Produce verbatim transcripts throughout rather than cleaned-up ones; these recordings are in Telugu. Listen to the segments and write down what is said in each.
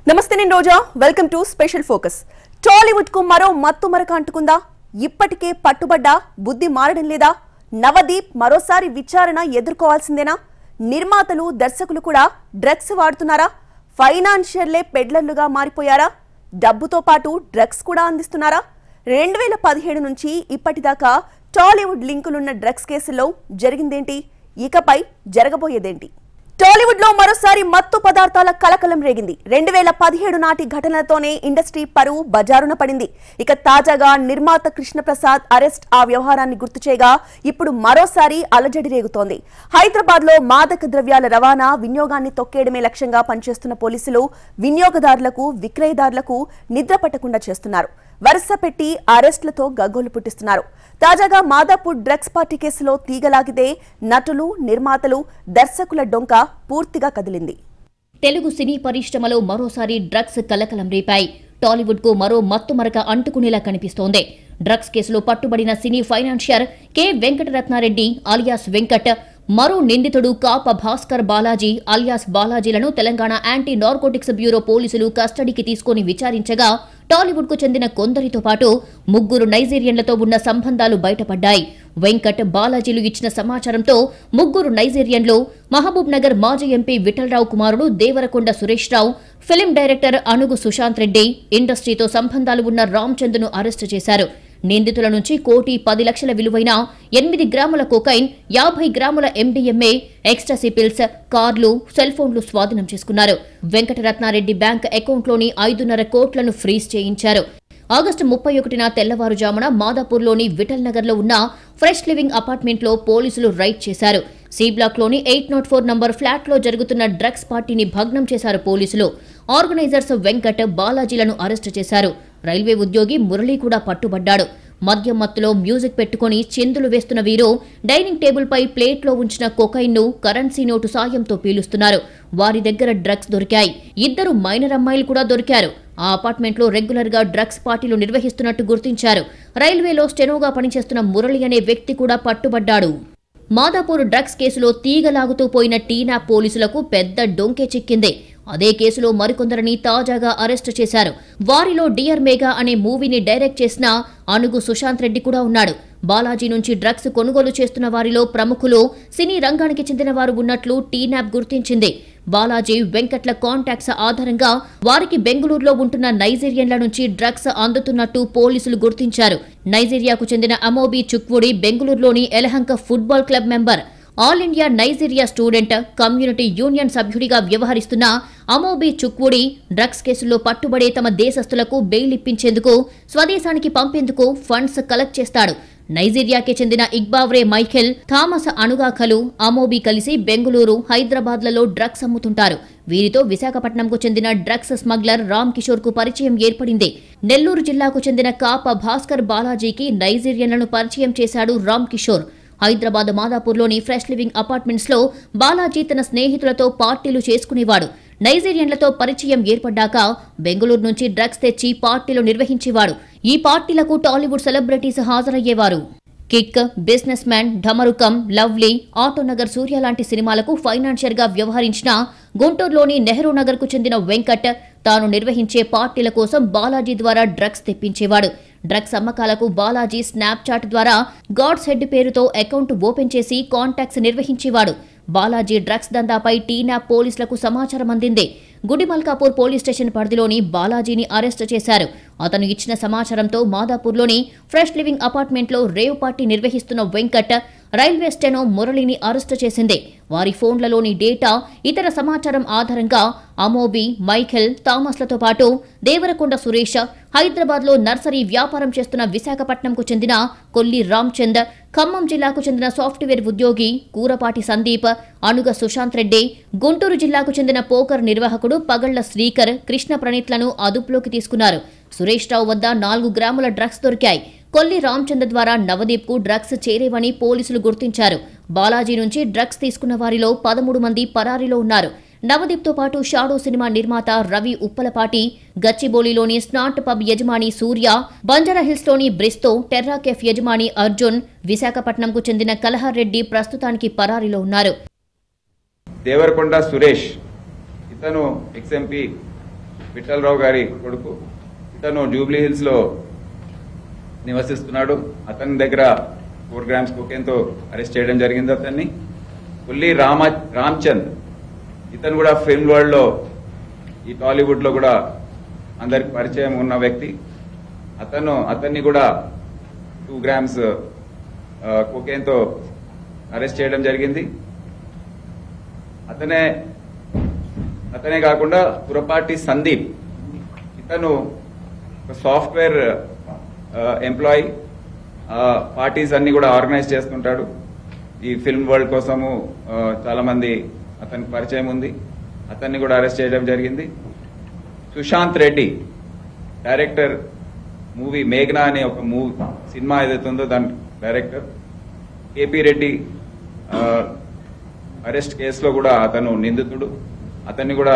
నమస్తే నేను Roja welcome to special focus. Tollywood కు మరో మత్తు మరక అంటుకుందా? ఇప్పటికే పట్టుబడ్డా బుద్ధి మారడం లేదా? నవదీప్ మరోసారి విచారణ ఎదుర్కోవాల్సిందేనా? నిర్మాతలు దర్శకులు కూడా డ్రగ్స్ వాడుతున్నారా? ఫైనాన్షియర్లే పెడ్లర్లుగా మారిపోయారా? డబ్బుతో పాటు డ్రగ్స్ కూడా అందిస్తున్నారా? రెండు వేల పదిహేడు నుంచి ఇప్పటిదాకా టాలీవుడ్ లింకులున్న డ్రగ్స్ కేసుల్లో జరిగిందేంటి? ఇకపై జరగబోయేదేంటి? టాలీవుడ్ లో మరోసారి మత్తు పదార్థాల కలకలం రేగింది. రెండు వేల పదిహేడు నాటి ఘటనలతోనే ఇండస్ట్రీ పరువు బజారున పడింది. ఇక తాజాగా నిర్మాత కృష్ణప్రసాద్ అరెస్ట్ ఆ వ్యవహారాన్ని గుర్తు చేయగా ఇప్పుడు మరోసారి అలజడి రేగుతోంది. హైదరాబాద్ లో మాదక ద్రవ్యాల రవాణా వినియోగాన్ని తొక్కేయడమే లక్ష్యంగా పనిచేస్తున్న పోలీసులు వినియోగదారులకు విక్రయదారులకు నిద్ర పట్టకుండా చేస్తున్నారు. వరుస పెట్టి అరెస్టులతో గగ్గోలు పుట్టిస్తున్నారు. తాజాగా మాదాపూర్ డ్రగ్స్ పార్టీ కేసులో తీగలాగితే నటులు, నిర్మాతలు, దర్శకుల డొంక పూర్తిగా కదిలింది. తెలుగు సినీ పరిశ్రమలో మరోసారి డ్రగ్స్ కలకలం రేపాయి. టాలీవుడ్ కు మరో మత్తు మరక అంటుకునేలా కనిపిస్తోంది. డ్రగ్స్ కేసులో పట్టుబడిన cine financier K Venkataratnareddy alias Venkat, మరో నిందితుడు కాప భాస్కర్ బాలాజీ అలియాస్ బాలాజీలను తెలంగాణ యాంటీ నార్కోటిక్స్ బ్యూరో పోలీసులు కస్టడీకి తీసుకుని విచారించగా టాలీవుడ్ కు చెందిన కొందరితో పాటు ముగ్గురు నైజీరియన్లతో ఉన్న సంబంధాలు బయటపడ్డాయి. వెంకట్, బాలాజీలు ఇచ్చిన సమాచారంతో ముగ్గురు నైజీరియన్లు మహబూబ్ నగర్ మాజీ ఎంపీ విఠలరావు కుమారుడు దేవరకొండ సురేష్ రావు, ఫిలిం డైరెక్టర్ అనుగు సుశాంత్ రెడ్డి, ఇండస్ట్రీతో సంబంధాలు ఉన్న రామ్చంద్ను అరెస్టు చేశారు. నిందితుల నుంచి కోటి పది లక్షల విలువైన ఎనిమిది గ్రాముల కోకైన్, యాభై గ్రాముల ఎండీఎంఏ, ఎక్స్ట్రాసీ పిల్స్, కార్లు, సెల్ ఫోన్లు స్వాధీనం చేసుకున్నారు. వెంకటరత్నారెడ్డి బ్యాంక్ అకౌంట్లోని ఐదున్నర కోట్లను ఫ్రీజ్ చేయించారు. ఆగస్టు ముప్పై ఒకటిన తెల్లవారుజామున మాదాపూర్లోని విఠల్ నగర్ లో ఉన్న ఫ్రెష్ లివింగ్ అపార్ట్మెంట్ లో పోలీసులు రైడ్ చేశారు. సి బ్లాక్ లోని eight nought four number flat లో జరుగుతున్న డ్రగ్స్ పార్టీని భగ్నం చేశారు పోలీసులు. ఆర్గనైజర్స్ వెంకట్, బాలాజీలను అరెస్టు చేశారు. రైల్వే ఉద్యోగి మురళీ కూడా పట్టుబడ్డాడు. మద్యం మత్తులో మ్యూజిక్ పెట్టుకుని చిందులు వేస్తున్న వీరు డైనింగ్ టేబుల్ పై ప్లేట్లో ఉంచిన కొకైన్ ను కరెన్సీ నోటు సాయంతో పీలుస్తున్నారు. వారి దగ్గర డ్రగ్స్ దొరికాయి. ఇద్దరు మైనర్ అమ్మాయిలు కూడా దొరికారు. ఆ అపార్ట్మెంట్ లో రెగ్యులర్ గా డ్రగ్స్ పార్టీలు నిర్వహిస్తున్నట్టు గుర్తించారు. రైల్వేలో స్టెనోగా పనిచేస్తున్న మురళి అనే వ్యక్తి కూడా పట్టుబడ్డాడు. మాదాపూర్ డ్రగ్స్ కేసులో తీగలాగుతూ పోయిన టీనా పోలీసులకు పెద్ద డొంకే చిక్కింది. అదే కేసులో మరికొందరిని తాజాగా అరెస్టు చేశారు. వారిలో డియర్ మేఘా అనే మూవీని డైరెక్ట్ చేసిన అనుగు సుశాంత్ రెడ్డి కూడా ఉన్నాడు. బాలాజీ నుంచి డ్రగ్స్ కొనుగోలు చేస్తున్న వారిలో ప్రముఖులు, సినీ రంగానికి చెందిన వారు ఉన్నట్లు టీనాప్ గుర్తించింది. బాలాజీ, వెంకట్ల కాంటాక్ట్స్ ఆధారంగా వారికి బెంగళూరులో ఉంటున్న నైజీరియన్ల నుంచి డ్రగ్స్ అందుతున్నట్టు పోలీసులు గుర్తించారు. నైజీరియాకు చెందిన అమోబి చుక్వుడి బెంగళూరులోని Yelahanka football club member. All India Nigeria student community union సభ్యుడిగా వ్యవహరిస్తున్న అమోబి చుక్వుడి డ్రగ్స్ కేసుల్లో పట్టుబడే తమ దేశస్తులకు బెయిల్ ఇప్పించేందుకు, స్వదేశానికి పంపేందుకు ఫండ్స్ కలెక్ట్ చేస్తాడు. నైజీరియాకి చెందిన ఇగ్బావ్రే మైఖెల్, థామస్ అనుగాఖలు, అమోబి కలిసి బెంగళూరు, హైదరాబాద్లలో డ్రగ్స్ అమ్ముతుంటారు. వీరితో విశాఖపట్నంకు చెందిన డ్రగ్స్ స్మగ్లర్ రామ్ కిషోర్ కు పరిచయం ఏర్పడింది. నెల్లూరు జిల్లాకు చెందిన కాప భాస్కర్ బాలాజీకి నైజీరియన్లను పరిచయం చేశాడు రామ్ కిషోర్. హైదరాబాద్ మాదాపూర్లోని ఫ్రెష్ లివింగ్ అపార్ట్మెంట్స్ లో బాలాజీ తన స్నేహితులతో పార్టీలు చేసుకునేవాడు. నైజీరియన్లతో పరిచయం ఏర్పడ్డాక బెంగళూరు నుంచి డ్రగ్స్ తెచ్చి పార్టీలు నిర్వహించేవాడు. ఈ పార్టీలకు టాలీవుడ్ సెలబ్రిటీస్ హాజరయ్యేవారు. కిక్, బిజినెస్ మ్యాన్, ఢమరుకం, లవ్లీ, ఆటోనగర్, సూర్య లాంటి సినిమాలకు ఫైనాన్షియర్ గా వ్యవహరించిన గుంటూరులోని నెహ్రూ నగర్ కు చెందిన వెంకట్ తాను నిర్వహించే పార్టీల కోసం బాలాజీ ద్వారా డ్రగ్స్ తెప్పించేవాడు. డ్రగ్స్ అమ్మకాలకు బాలాజీ స్నాప్చాట్ ద్వారా గాడ్స్ హెడ్ పేరుతో అకౌంట్ ఓపెన్ చేసి కాంటాక్ట్స్ నిర్వహించేవాడు. బాలాజీ డ్రగ్స్ దందాపై టీనా పోలీసులకు సమాచారం అందింది. గుడిమల్కాపూర్ పోలీస్ స్టేషన్ పరిధిలోని బాలాజీని అరెస్టు చేశారు. అతను ఇచ్చిన సమాచారంతో మాదాపూర్లోని ఫ్రెష్ లివింగ్ అపార్ట్మెంట్లో రేవ్ పార్టీ నిర్వహిస్తున్న వెంకట్, రైల్వే స్టెనో మురళిని అరెస్టు చేసింది. వారి ఫోన్లలోని డేటా, ఇతర సమాచారం ఆధారంగా అమోబి, మైఖెల్, థామస్లతో పాటు దేవరకొండ సురేష్, హైదరాబాద్ లో నర్సరీ వ్యాపారం చేస్తున్న విశాఖపట్నంకు చెందిన కొల్లి రామ్చంద్, ఖమ్మం జిల్లాకు చెందిన సాఫ్ట్వేర్ ఉద్యోగి కూరపాటి సందీప్, అనుగ సుశాంత్ రెడ్డి, గుంటూరు జిల్లాకు చెందిన పోకర్ నిర్వాహకుడు పగళ్ల శ్రీకర్, కృష్ణ ప్రణీత్లను అదుపులోకి తీసుకున్నారు. సురేష్ రావు వద్ద నాలుగు గ్రాముల డ్రగ్స్ దొరికాయి. కొల్లి రామ్చంద్ ద్వారా నవదీప్ కు డ్రగ్స్ చేరేవని పోలీసులు గుర్తించారు. బాలాజీ నుంచి డ్రగ్స్ తీసుకున్న వారిలో పదమూడు మంది పరారీలో ఉన్నారు. నవదీప్ తో పాటు షాడో సినిమా నిర్మాత రవి ఉప్పలపాటి, గచ్చిబౌలిలోని స్నాట్ పబ్ యజమాని సూర్య, బంజారాహిల్స్ లోని బ్రిస్తో టెర్రా కెఫ్ యజమాని అర్జున్, విశాఖపట్నంకు చెందిన కలహర్ రెడ్డి ప్రస్తుతానికి పరారీలో ఉన్నారు. దేవరకొండ సురేష్ ఇతను ఎక్స్ఎంపీ విఠలరావు గారి కొడుకు. ఇతను జూబ్లీ హిల్స్ లో నివసిస్తున్నాడు. అతని దగ్గర ఫోర్ గ్రామ్స్ కోకేన్తో అరెస్ట్ చేయడం జరిగింది. అతన్ని పుల్లి రామ రామ్చంద్, ఇతను కూడా ఫిల్మ్ వరల్డ్ లో ఈ టాలీవుడ్ లో కూడా అందరికి పరిచయం ఉన్న వ్యక్తి. అతను అతన్ని కూడా టూ గ్రామ్స్ కోకేన్తో అరెస్ట్ చేయడం జరిగింది. అతనే అతనే కాకుండా పురపాటి సందీప్, ఇతను ఒక సాఫ్ట్వేర్ ఎంప్లాయీ, పార్టీస్ అన్ని కూడా ఆర్గనైజ్ చేస్తుంటాడు. ఈ ఫిల్మ్ వరల్డ్ కోసము చాలా మంది అతనికి పరిచయం ఉంది. అతన్ని కూడా అరెస్ట్ చేయడం జరిగింది. సుశాంత్ రెడ్డి, డైరెక్టర్, మూవీ మేఘనా అనే ఒక మూవీ సినిమా ఏదైతే ఉందో దాని డైరెక్టర్. కేపీ రెడ్డి అరెస్ట్ కేసులో కూడా అతను నిందితుడు. అతన్ని కూడా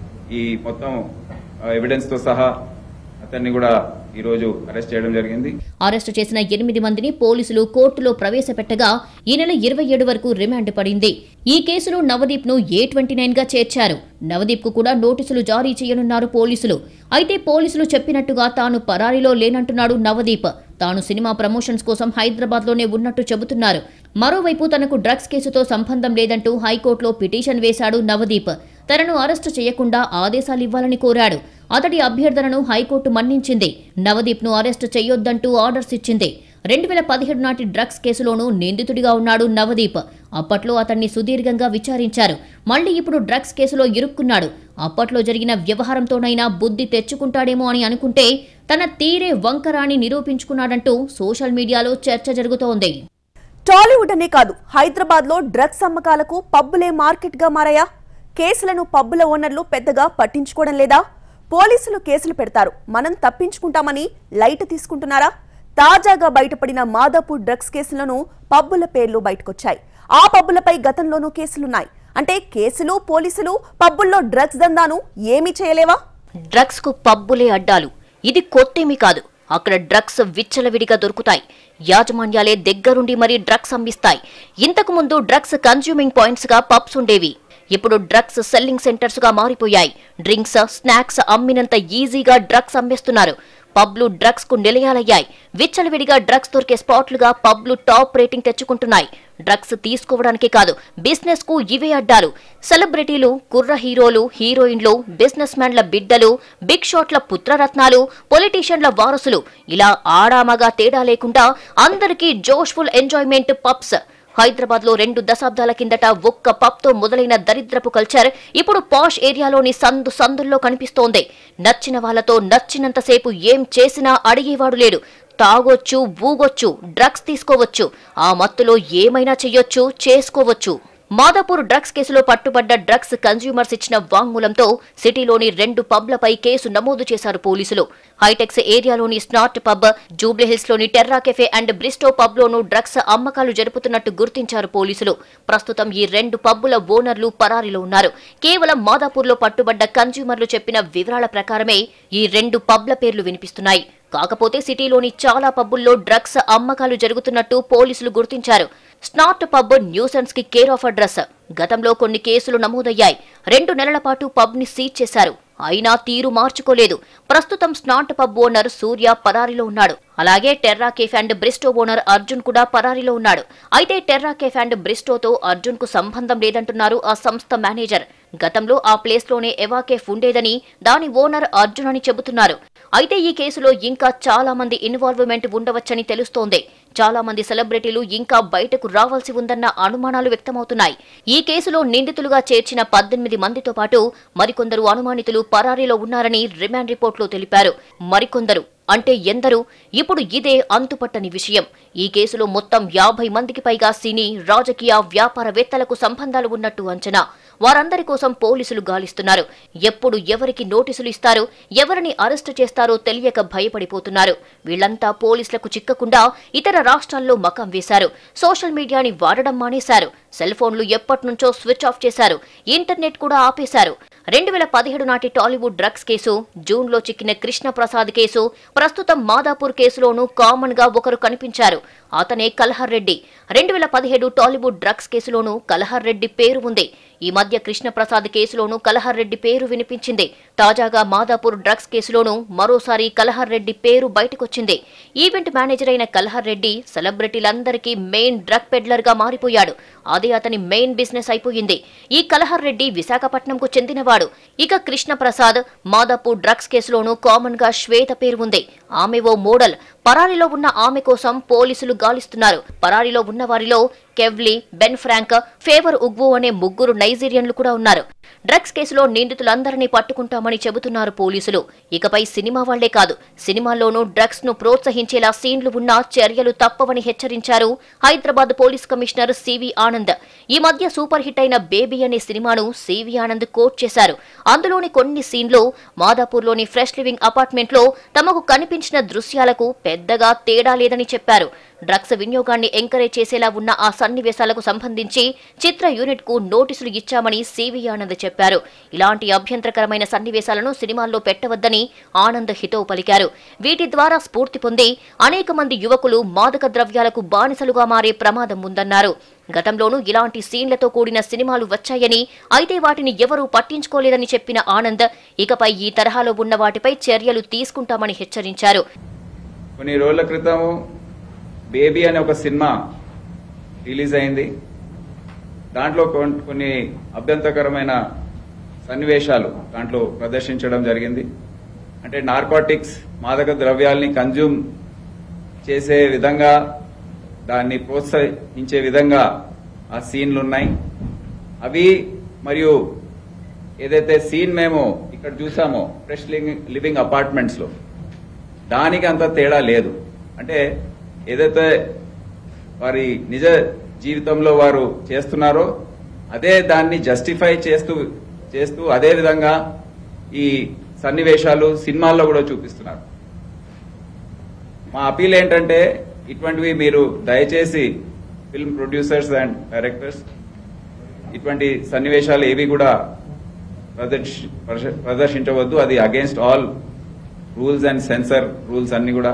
ఈ మొత్తం ఎవిడెన్స్ తో సహా అతన్ని కూడా ఈ రోజు అరెస్ట్ చేయడం జరిగింది. అరెస్టు చేసిన ఎనిమిది మందిని పోలీసులు కోర్టులో ప్రవేశపెట్టగా ఈ నెల ఇరవై ఏడు వరకు రిమాండ్ పడింది. ఈ కేసులో నవదీప్ ను ఏ ట్వంటీ నైన్ గా చేర్చారు. నవదీప్ కు కూడా నోటీసులు జారీ చేయనున్నారు పోలీసులు. అయితే పోలీసులు చెప్పినట్టుగా తాను పరారీలో లేనంటున్నాడు నవదీప్. తాను సినిమా ప్రమోషన్స్ కోసం హైదరాబాద్ లోనే ఉన్నట్టు చెబుతున్నారు. మరోవైపు తనకు డ్రగ్స్ కేసుతో సంబంధం లేదంటూ హైకోర్టులో పిటిషన్ వేశాడు నవదీప్. తనను అరెస్టు చేయకుండా ఆదేశాలివ్వాలని కోరాడు. అతడి అభ్యర్థనను హైకోర్టు మన్నించింది. నవదీప్ ను అరెస్టు చేయొద్దంటూ ఆర్డర్స్ ఇచ్చింది. రెండు వేల పదిహేడు నాటి డ్రగ్స్ కేసులోనూ నిందితుడిగా ఉన్నాడు నవదీప్. అప్పట్లో అతన్ని సుదీర్ఘంగా విచారించారు. మళ్లీ ఇప్పుడు డ్రగ్స్ కేసులో ఇరుక్కున్నాడు. అప్పట్లో జరిగిన వ్యవహారంతోనైనా బుద్ధి తెచ్చుకుంటాడేమో అని అనుకుంటే తన తీరే వంకరాని నిరూపించుకున్నాడంటూ సోషల్ మీడియాలో చర్చ జరుగుతోంది. టాలీవుడ్ అనే కాదు, హైదరాబాద్ లో డ్రగ్స్ అమ్మకాలకు పబ్బులే మార్కెట్ గా మారాయా? కేసులను పబ్బుల ఓనర్లు పెద్దగా పట్టించుకోవడం లేదా? పోలీసులు కేసులు పెడతారు, మనం తప్పించుకుంటామని లైట్ తీసుకుంటున్నారా? తాజాగా బయటపడిన మాదాపూర్ డ్రగ్స్ కేసులను పబ్బుల పేర్లు బయటకొచ్చాయి. ఆ పబ్బులపై గతంలోనూ కేసులున్నాయి. అంటే కేసులు, పోలీసులు పబ్బుల్లో డ్రగ్స్ దందాను ఏమీ చేయలేవా? డ్రగ్స్ కు పబ్బులే అడ్డాలు. ఇది కొత్తేమీ కాదు. అక్కడ డ్రగ్స్ విచ్చలవిడిగా దొరుకుతాయి. యాజమాన్యాలే దగ్గరుండి మరీ డ్రగ్స్ అమ్మిస్తాయి. ఇంతకు ముందు డ్రగ్స్ కన్స్యూమింగ్ పాయింట్స్ గా పబ్స్ ఉండేవి. ఇప్పుడు డ్రగ్స్ సెల్లింగ్ సెంటర్స్ గా మారిపోయాయి. డ్రింక్స్, స్నాక్స్ అమ్మినంత ఈజీగా డ్రగ్స్ అమ్మేస్తున్నారు. పబ్లు డ్రగ్స్ కు నిలయాలయ్యాయి. విచ్చలవిడిగా డ్రగ్స్ దొరికే స్పాట్లుగా పబ్లు టాప్ రేటింగ్ తెచ్చుకుంటున్నాయి. డ్రగ్స్ తీసుకోవడానికే కాదు, బిజినెస్ కు ఇవే అడ్డాలు. సెలబ్రిటీలు, కుర్ర హీరోలు, హీరోయిన్లు, బిజినెస్ మ్యాన్ల బిడ్డలు, బిగ్ షాట్ల పుత్రరత్నాలు, పొలిటీషియన్ల వారసులు, ఇలా ఆడామగా తేడా లేకుండా అందరికీ జోష్ఫుల్ ఎంజాయ్మెంట్ పబ్స్. హైదరాబాద్ లో రెండు దశాబ్దాల కిందట ఒక్క పబ్ తో మొదలైన దరిద్రపు కల్చర్ ఇప్పుడు పాష్ ఏరియాలోని సందు సందుల్లో కనిపిస్తోంది. నచ్చిన వాళ్లతో నచ్చినంతసేపు ఏం చేసినా అడిగేవాడు లేడు. తాగొచ్చు, ఊగొచ్చు, డ్రగ్స్ తీసుకోవచ్చు. ఆ మత్తులో ఏమైనా చెయ్యొచ్చు, చేసుకోవచ్చు. మాదాపూర్ డ్రగ్స్ కేసులో పట్టుబడ్డ డ్రగ్స్ కన్స్యూమర్స్ ఇచ్చిన వాంగ్మూలంతో సిటీలోని రెండు పబ్లపై కేసు నమోదు చేశారు పోలీసులు. హైటెక్స్ ఏరియాలోని స్నార్ట్ పబ్, జూబ్లీహిల్స్ లోని Terra Cafe and Bristo pub లోనూ డ్రగ్స్ అమ్మకాలు జరుపుతున్నట్టు గుర్తించారు పోలీసులు. ప్రస్తుతం ఈ రెండు పబ్బుల ఓనర్లు పరారీలో ఉన్నారు. కేవలం మాదాపూర్లో పట్టుబడ్డ కన్స్యూమర్లు చెప్పిన వివరాల ప్రకారమే ఈ రెండు పబ్ల పేర్లు వినిపిస్తున్నాయి. కాకపోతే సిటీలోని చాలా పబ్బుల్లో డ్రగ్స్ అమ్మకాలు జరుగుతున్నట్టు పోలీసులు గుర్తించారు. స్నార్ట్ పబ్ న్యూసెన్స్ కి కేర్ ఆఫ్ అడ్రస్. గతంలో కొన్ని కేసులు నమోదయ్యాయి. రెండు నెలల పాటు పబ్ ని సీజ్ చేశారు. అయినా తీరు మార్చుకోలేదు. ప్రస్తుతం స్నార్ట్ పబ్ ఓనర్ సూర్య పరారీలో ఉన్నాడు. అలాగే Terra Cafe and Bristo owner Arjun కూడా పరారీలో ఉన్నాడు. అయితే టెర్రా కేఫ్ అండ్ బ్రిస్టోతో అర్జున్ కు సంబంధం లేదంటున్నారు ఆ సంస్థ మేనేజర్. గతంలో ఆ ప్లేస్ లోనే ఎవా కేఫ్ ఉండేదని, దాని ఓనర్ అర్జున్ అని చెబుతున్నారు. అయితే ఈ కేసులో ఇంకా చాలా మంది ఇన్వాల్వ్మెంట్ ఉండవచ్చని తెలుస్తోంది. చాలా మంది సెలబ్రిటీలు ఇంకా బయటకు రావాల్సి ఉందన్న అనుమానాలు వ్యక్తమవుతున్నాయి. ఈ కేసులో నిందితులుగా చేర్చిన పద్దెనిమిది మందితో పాటు మరికొందరు అనుమానితులు పరారీలో ఉన్నారని రిమాండ్ రిపోర్టులో తెలిపారు. మరికొందరు అంటే ఎందరు? ఇప్పుడు ఇదే అంతుపట్టని విషయం. ఈ కేసులో మొత్తం యాభై మందికి పైగా సినీ, రాజకీయ, వ్యాపారవేత్తలకు సంబంధాలు ఉన్నట్టు అంచనా. వారందరి కోసం పోలీసులు గాలిస్తున్నారు. ఎప్పుడు ఎవరికి నోటీసులు ఇస్తారో, ఎవరిని అరెస్టు చేస్తారో తెలియక భయపడిపోతున్నారు. వీళ్లంతా పోలీసులకు చిక్కకుండా ఇతర రాష్ట్రాల్లో మకం వేశారు. సోషల్ మీడియాని వాడడం మానేశారు. సెల్ ఫోన్లు ఎప్పటినుంచో స్విచ్ ఆఫ్ చేశారు. ఇంటర్నెట్ కూడా ఆపేశారు. రెండు వేల పదిహేడు నాటి టాలీవుడ్ డ్రగ్స్ కేసు, జూన్ లో చిక్కిన కృష్ణప్రసాద్ కేసు, ప్రస్తుతం మాదాపూర్ కేసులోనూ కామన్ గా ఒకరు కనిపించారు. అతనే కలహర్ రెడ్డి. రెండు వేల పదిహేడు టాలీవుడ్ డ్రగ్స్ కేసులోనూ కలహర్ రెడ్డి పేరు ఉంది. ఈ మధ్య కృష్ణప్రసాద్ కేసులోనూ కలహర్ రెడ్డి పేరు వినిపించింది. తాజాగా మాదాపూర్ డ్రగ్స్ కేసులోనూ మరోసారి కలహర్ రెడ్డి పేరు బయటకొచ్చింది. ఈవెంట్ మేనేజర్ అయిన కలహర్ రెడ్డి సెలబ్రిటీలందరికీ మెయిన్ డ్రగ్ పెడ్లర్ గా మారిపోయాడు. అదే అతని మెయిన్ బిజినెస్ అయిపోయింది. ఈ కలహర్ రెడ్డి విశాఖపట్నంకు చెందినవాడు. ఇక కృష్ణప్రసాద్ మాదాపూర్ డ్రగ్స్ కేసులోనూ కామన్ గా శ్వేత పేరు ఉంది. ఆమె ఓ మోడల్. పరారీలో ఉన్న ఆమె కోసం పోలీసులు గాలిస్తున్నారు. పరారీలో ఉన్న వారిలో Kevli, Ben Frank, Favour Ugwo అనే ముగ్గురు నైజీరియన్లు కూడా ఉన్నారు. డ్రగ్స్ కేసులో నిందితులందరినీ పట్టుకుంటామని చెబుతున్నారు పోలీసులు. ఇకపై సినిమా వాళ్లే కాదు, సినిమాల్లోనూ డ్రగ్స్ ను ప్రోత్సహించేలా సీన్లు ఉన్నా చర్యలు తప్పవని హెచ్చరించారు Hyderabad police commissioner CV Anand. ఈ మధ్య సూపర్ హిట్ అయిన బేబీ అనే సినిమాను సివి ఆనంద్ కోట్ చేశారు. అందులోని కొన్ని సీన్లు మాదాపూర్లోని ఫ్రెష్ లివింగ్ అపార్ట్మెంట్ లో తమకు కనిపించిన దృశ్యాలకు పెద్దగా తేడా లేదని చెప్పారు. డ్రగ్స్ వినియోగాన్ని ఎంకరేజ్ చేసేలా ఉన్న ఆ సన్నివేశాలకు సంబంధించి చిత్ర యూనిట్ కు నోటీసులు ఇచ్చామని సివి ఆనంద్ చెప్పారు. ఇలాంటి అభ్యంతరకరమైన సన్నివేశాలను సినిమాల్లో పెట్టవద్దని ఆనంద్ హితవు పలికారు. వీటి ద్వారా స్ఫూర్తి పొంది అనేక మంది యువకులు మాదక ద్రవ్యాలకు బానిసలుగా మారే ప్రమాదం ఉందన్నారు. గతంలోనూ ఇలాంటి సీన్లతో కూడిన సినిమాలు వచ్చాయని, అయితే వాటిని ఎవరూ పట్టించుకోలేదని చెప్పిన ఆనంద్ ఇకపై ఈ తరహాలో ఉన్న వాటిపై చర్యలు తీసుకుంటామని హెచ్చరించారు. కొన్ని రోజుల క్రితం బేబీ అనే ఒక సినిమా రిలీజ్ అయింది. దాంట్లో కొన్ని అభ్యంతరకరమైన సన్నివేశాలు దాంట్లో ప్రదర్శించడం జరిగింది. అంటే నార్కోటిక్స్, మాదక ద్రవ్యాల్ని కన్జ్యూమ్ చేసే విధంగా, దాన్ని ప్రోత్సహించే విధంగా ఆ సీన్లు ఉన్నాయి. అవి మరియు ఏదైతే సీన్ మేము ఇక్కడ చూసామో ఫ్రెష్ లివింగ్ అపార్ట్మెంట్స్ లో, దానికి అంత తేడా లేదు. అంటే ఏదైతే వారి నిజ జీవితంలో వారు చేస్తున్నారో అదే దాన్ని జస్టిఫై చేస్తూ చేస్తూ అదే విధంగా ఈ సన్నివేశాలు సినిమాల్లో కూడా చూపిస్తున్నారు. మా అపీల్ ఏంటంటే ఇటువంటివి మీరు దయచేసి ఫిల్మ్ ప్రొడ్యూసర్స్ అండ్ డైరెక్టర్స్ ఇటువంటి సన్నివేశాలు ఏవి కూడా ప్రదర్శించవద్దు. అది against all rules and censor rules అన్ని కూడా.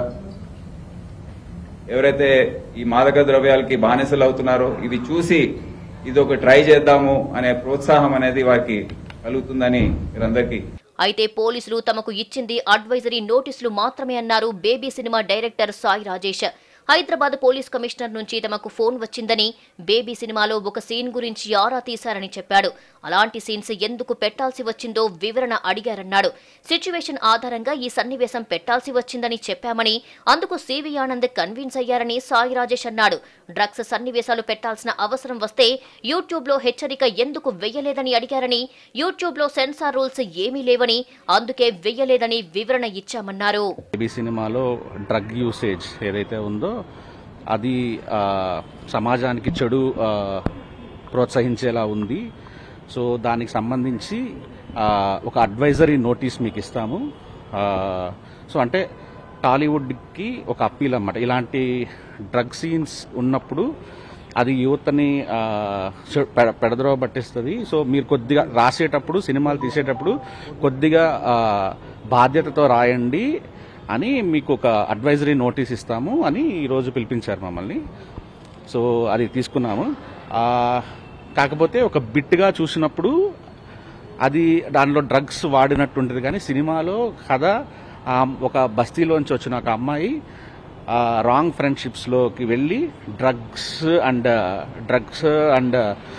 ఎవరైతే ఈ మాదక ద్రవ్యాలకి బానిసలు అవుతున్నారో ఇవి చూసి ఇది ఒక ట్రై చేద్దాము అనే ప్రోత్సాహం అనేది వారికి కలుగుతుందని మీరందరికీ. అయితే పోలీసులు తమకు ఇచ్చింది అడ్వైజరీ నోటీసులు మాత్రమే అన్నారు Baby cinema director Sai Rajesh. Hyderabad police commissioner నుంచి తమకు ఫోన్ వచ్చిందని, బేబీ సినిమాలో ఒక సీన్ గురించి ఆరా తీశారని చెప్పాడు. అలాంటి సీన్స్ ఎందుకు పెట్టాల్సి వచ్చిందో వివరణ అడిగారన్నాడు. సిచ్యువేషన్ ఆధారంగా ఈ సన్నివేశం పెట్టాల్సి వచ్చిందని చెప్పామని, అందుకు సివి ఆనంద్ కన్విన్స్ అయ్యారని సాయి రాజేష్ అన్నాడు. డ్రగ్స్ సన్నివేశాలు పెట్టాల్సిన అవసరం వస్తే యూట్యూబ్ లో హెచ్చరిక ఎందుకు వెయ్యలేదని అడిగారని, యూట్యూబ్ లో సెన్సార్ రూల్స్ ఏమీ లేవని, అందుకే వెయ్యలేదని వివరణ ఇచ్చామన్నారు. బేబీ సినిమాలో డ్రగ్ యూసేజ్ ఏదైతే ఉందో అది సమాజానికి చెడు ప్రోత్సహించేలా ఉంది. సో దానికి సంబంధించి ఒక అడ్వైజరీ నోటీస్ మీకు ఇస్తాము. సో అంటే టాలీవుడ్కి ఒక అప్పీల్ అన్నమాట. ఇలాంటి డ్రగ్ సీన్స్ ఉన్నప్పుడు అది యువతని పెడద్రోవ పట్టిస్తుంది. సో మీరు కొద్దిగా రాసేటప్పుడు, సినిమాలు తీసేటప్పుడు కొద్దిగా బాధ్యతతో రాయండి అని మీకు ఒక అడ్వైజరీ నోటీస్ ఇస్తాము అని ఈరోజు పిలిపించారు మమ్మల్ని. సో అది తీసుకున్నాము. కాకపోతే ఒక బిట్గా చూసినప్పుడు అది దానిలో డ్రగ్స్ వాడినట్టుంటుంది, కానీ సినిమాలో కథ ఒక బస్తీలోంచి వచ్చిన ఒక అమ్మాయి రాంగ్ ఫ్రెండ్షిప్స్లోకి వెళ్ళి drugs and drugs and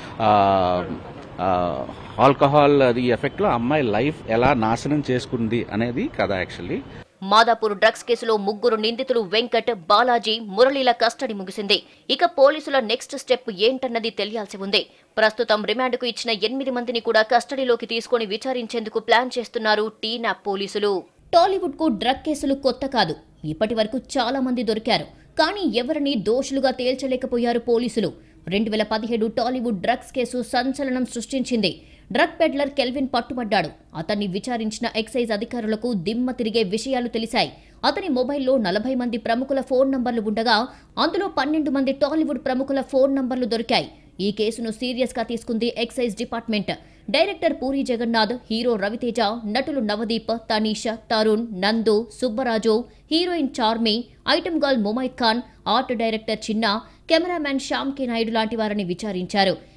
alcohol అది ఎఫెక్ట్లో అమ్మాయి లైఫ్ ఎలా నాశనం చేసుకుంది అనేది కథ యాక్చువల్లీ. మాదాపూర్ డ్రగ్స్ కేసులో ముగ్గురు నిందితులు వెంకట్, బాలాజీ, మురళీల కస్టడీ ముగిసింది. ఇక పోలీసుల నెక్స్ట్ స్టెప్ ఏంటన్నది తెలియాల్సి ఉంది. ప్రస్తుతం రిమాండ్కు ఇచ్చిన ఎనిమిది మందిని కూడా కస్టడీలోకి తీసుకుని విచారించేందుకు ప్లాన్ చేస్తున్నారు టీనాప్ పోలీసులు. టాలీవుడ్ కు డ్రగ్ కేసులు కొత్త కాదు. ఇప్పటి వరకు చాలా మంది దొరికారు, కానీ ఎవరిని దోషులుగా తేల్చలేకపోయారు పోలీసులు. రెండు వేల పదిహేడు టాలీవుడ్ డ్రగ్స్ కేసు సంచలనం సృష్టించింది. డ్రగ్ పెడ్లర్ కెల్విన్ పట్టుబడ్డాడు. అతన్ని విచారించిన ఎక్సైజ్ అధికారులకు దిమ్మ తిరిగే విషయాలు తెలిశాయి. అతని మొబైల్లో నలభై మంది ప్రముఖుల ఫోన్ నంబర్లు ఉండగా అందులో పన్నెండు మంది టాలీవుడ్ ప్రముఖుల ఫోన్ నంబర్లు దొరికాయి. ఈ కేసును సీరియస్ గా తీసుకుంది excise department. Director Puri Jagannath, hero Ravi Teja, నటులు Navdeep, Tanish, Tarun, Nandu, Subbaraju, heroine Charmi, item girl Mumaith Khan, art director Chinna, cameraman Shyam K Naidu లాంటి వారిని విచారించారు.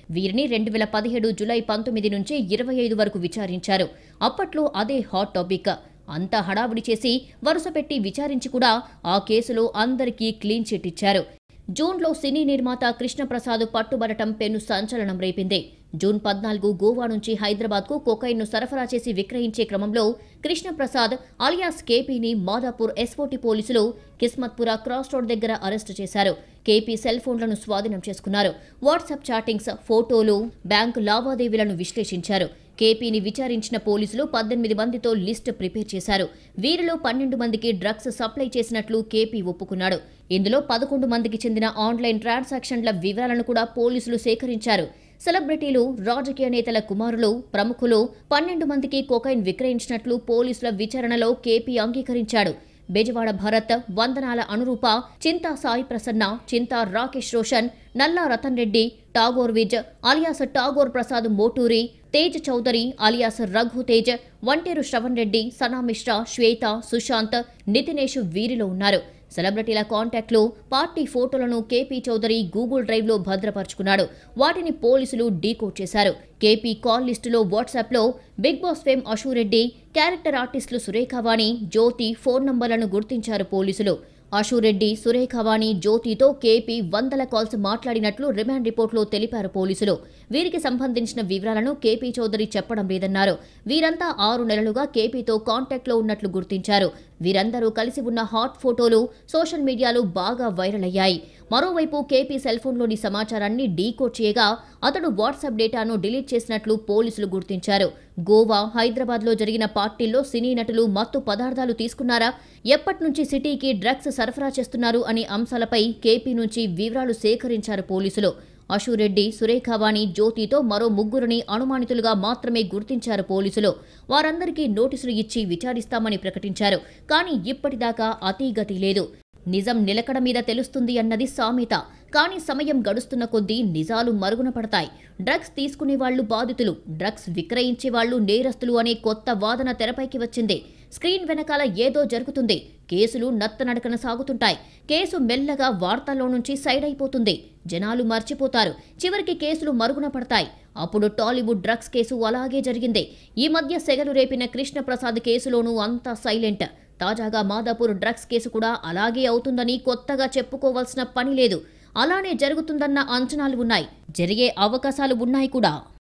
వీరిని రెండు వేల పదిహేడు జులై పంతొమ్మిది నుంచి ఇరవై ఐదు వరకు విచారించారు. అప్పట్లో అదే హాట్ టాపిక్. అంతా హడావుడి చేసి వరుసపెట్టి విచారించి కూడా ఆ కేసులో అందరికీ క్లీన్ చిట్ ఇచ్చారు. జూన్లో సినీ నిర్మాత కృష్ణప్రసాద్ పట్టుబడటం పెను సంచలనం రేపింది. జూన్ పద్నాలుగు గోవా నుంచి హైదరాబాద్కు కొకైన్ను సరఫరా చేసి విక్రయించే క్రమంలో కృష్ణప్రసాద్ అలియాస్ కేపీని మాదాపూర్ ఎస్ఓటీ పోలీసులు కిస్మత్పుర క్రాస్ రోడ్ దగ్గర అరెస్టు చేశారు. కేపీ సెల్ ఫోన్లను స్వాధీనం చేసుకున్నారు. వాట్సాప్ చాటింగ్స్, ఫోటోలు, బ్యాంకు లావాదేవీలను విశ్లేషించారు. కేపీని విచారించిన పోలీసులు పద్దెనిమిది మందితో లిస్టు ప్రిపేర్ చేశారు. వీరిలో పన్నెండు మందికి డ్రగ్స్ సప్లై చేసినట్లు కేపీ ఒప్పుకున్నాడు. ఇందులో పదకొండు మందికి చెందిన ఆన్లైన్ ట్రాన్సాక్షన్ల వివరాలను కూడా పోలీసులు సేకరించారు. సెలబ్రిటీలు, రాజకీయ నేతల కుమారులు, ప్రముఖులు పన్నెండు మందికి కొకైన్ విక్రయించినట్లు పోలీసుల విచారణలో కేపీ అంగీకరించాడు. బెజవాడ భరత్, వందనాల అనురూప, చింతా సాయి ప్రసన్న, చింతా రాకేష్ రోషన్, నల్లా రతన్ రెడ్డి, టాగోర్ విజ్ అలియాస్ టాగోర్ ప్రసాద్ మోటూరి, తేజ్ చౌదరి అలియాస్ రఘు తేజ్, వంటేరు శ్రవణ్ రెడ్డి, సనా మిశ్రా, శ్వేత, సుశాంత్, నితినేష్ వీరిలో ఉన్నారు. సెలబ్రిటీల కాంటాక్ట్లు, పార్టీ ఫోటోలను కేపీ చౌదరి గూగుల్ డ్రైవ్లో భద్రపరుచుకున్నాడు. వాటిని పోలీసులు డీకోడ్ చేశారు. కేపీ కాల్ లిస్టులో వాట్సాప్లో Big Boss fame Ashu Reddy, character ఆర్టిస్టులు సురేఖవాణి, జ్యోతి ఫోన్ నంబర్లను గుర్తించారు పోలీసులు. అశూరెడ్డి, సురేఖవాణి, జ్యోతితో కేపీ వందల కాల్స్ మాట్లాడినట్లు రిమాండ్ రిపోర్టులో తెలిపారు పోలీసులు. వీరికి సంబంధించిన వివరాలను కేపీ చౌదరి చెప్పడం లేదన్నారు. వీరంతా ఆరు నెలలుగా కేపీతో కాంటాక్ట్లో ఉన్నట్లు గుర్తించారు. వీరందరూ కలిసి ఉన్న హాట్ ఫోటోలు సోషల్ మీడియాలో బాగా వైరల్ అయ్యాయి. మరోవైపు కేపీ సెల్ ఫోన్లోని సమాచారాన్ని డీకోడ్ చేయగా అతడు వాట్సాప్ డేటాను డిలీట్ చేసినట్లు పోలీసులు గుర్తించారు. గోవా, హైదరాబాద్లో జరిగిన పార్టీల్లో సినీ నటులు మత్తు పదార్థాలు తీసుకున్నారా, ఎప్పటి నుంచి సిటీకి డ్రగ్స్ సరఫరా చేస్తున్నారు అనే అంశాలపై కేపీ నుంచి వివరాలు సేకరించారు పోలీసులు. అశూరెడ్డి, సురేఖవాణి, జ్యోతితో మరో ముగ్గురిని అనుమానితులుగా మాత్రమే గుర్తించారు పోలీసులు. వారందరికీ నోటీసులు ఇచ్చి విచారిస్తామని ప్రకటించారు. కానీ ఇప్పటిదాకా అతీగతి లేదు. నిజం నిలకడ మీద తెలుస్తుంది అన్నది సామెత. కానీ సమయం గడుస్తున్న కొద్దీ నిజాలు మరుగున పడతాయి. డ్రగ్స్ తీసుకునేవాళ్లు బాధితులు, డ్రగ్స్ విక్రయించేవాళ్లు నేరస్తులు అనే కొత్త వాదన తెరపైకి వచ్చింది. స్క్రీన్ వెనకాల ఏదో జరుగుతుంది. కేసులు నత్తనడకన సాగుతుంటాయి. కేసు మెల్లగా వార్తల్లో నుంచి సైడ్ అయిపోతుంది. జనాలు మర్చిపోతారు. చివరికి కేసులు మరుగున పడతాయి. అప్పుడు టాలీవుడ్ డ్రగ్స్ కేసు అలాగే జరిగింది. ఈ మధ్య సెగలు రేపిన కృష్ణప్రసాద్ కేసులోనూ అంతా సైలెంట్. తాజాగా మాదాపూర్ డ్రగ్స్ కేసు కూడా అలాగే అవుతుందని కొత్తగా చెప్పుకోవాల్సిన పని లేదు. అలానే జరుగుతుందన్న అంచనాలు ఉన్నాయి. జరిగే అవకాశాలు ఉన్నాయి కూడా.